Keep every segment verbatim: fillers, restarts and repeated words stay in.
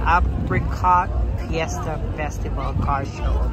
Apricot Fiesta Festival car show.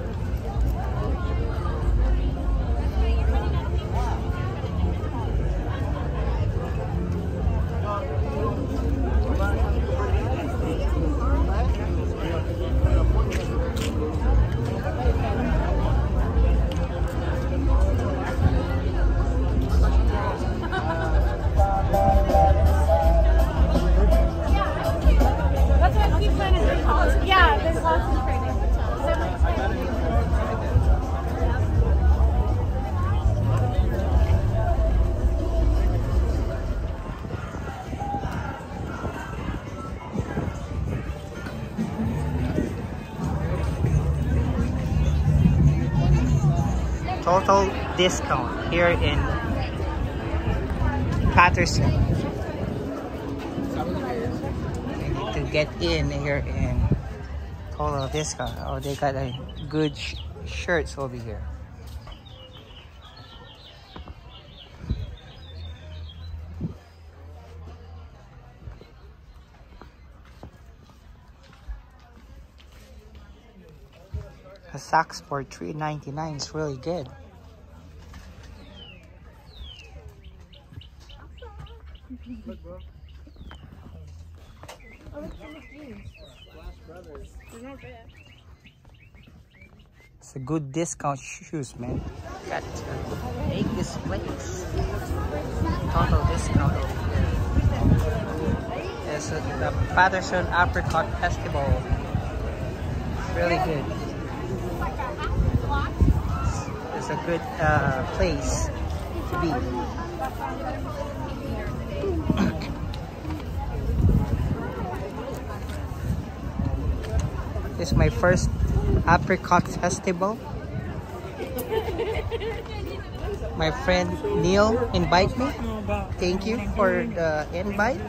Total discount here in Patterson. You need to get in here in total discount. Oh, they got a good sh shirts over here. A socks for three ninety-nine is really good. Look, bro. Oh, look at the jeans. Flash Brothers. They're not bad. It's a good discount shoes, man. Got to make this place. Total discount over here. It's a, the Patterson Apricot Festival. It's really good. It's a good uh, place to be. This is my first Apricot Festival. My friend Neil invited me. Thank you for the invite.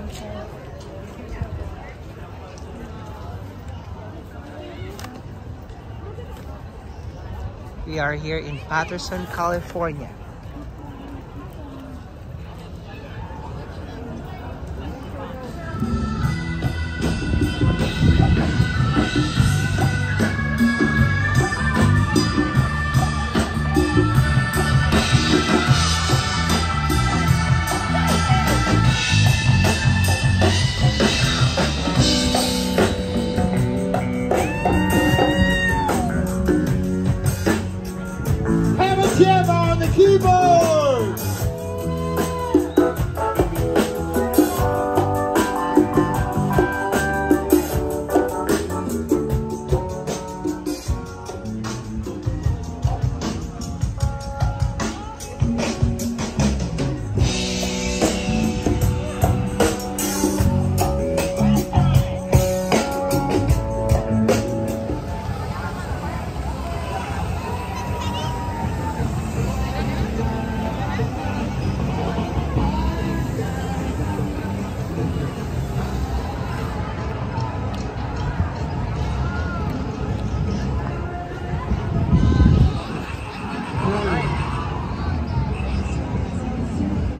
We are here in Patterson, California.